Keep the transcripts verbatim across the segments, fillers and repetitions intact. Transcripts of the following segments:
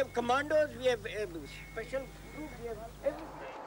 have commandos, we have uh, special groups, we have everything.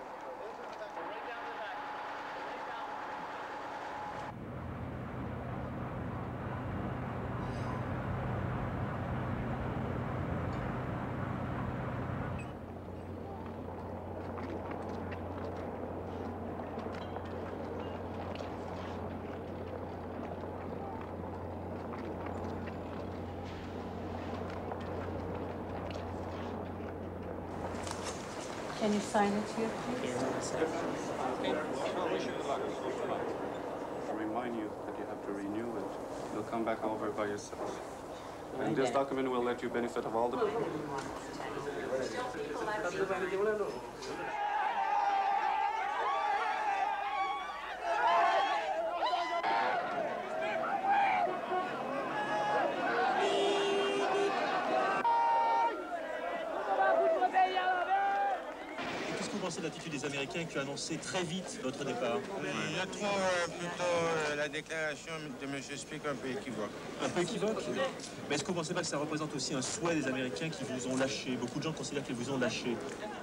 Can you sign it here, please? I remind you that you have to renew it. You'll come back over by yourself. And this document will let you benefit of all the people. Pensez de l'attitude des Américains qui ont annoncé très vite votre départ? Oui, je trouve euh, plutôt euh, la déclaration de M. Speak un peu équivoque. Un peu équivoque? Mais est-ce que vous ne pensez pas que ça représente aussi un souhait des Américains qui vous ont lâché? Beaucoup de gens considèrent qu'ils vous ont lâché.